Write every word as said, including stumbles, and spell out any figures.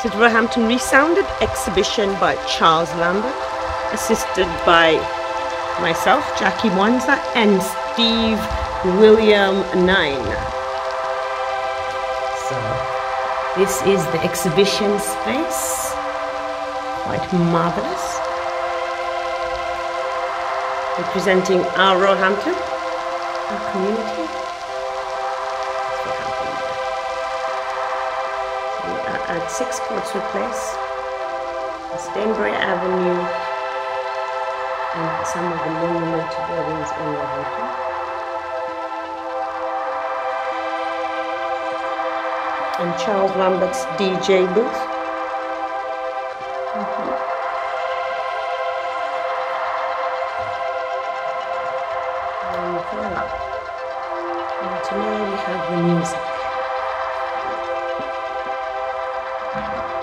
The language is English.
This is Roehampton Resounded exhibition by Charles Lambert, assisted by myself, Jackie Wandsworth, and Steve William Nine. So this is the exhibition space, quite marvelous, representing our Roehampton, our community. At six Portswood Place, Stanbury Avenue, and some of the monumental buildings in Roehampton. And Charles Lambert's D J booth. Mm-hmm. And, uh, and tomorrow we have the music. Thank you.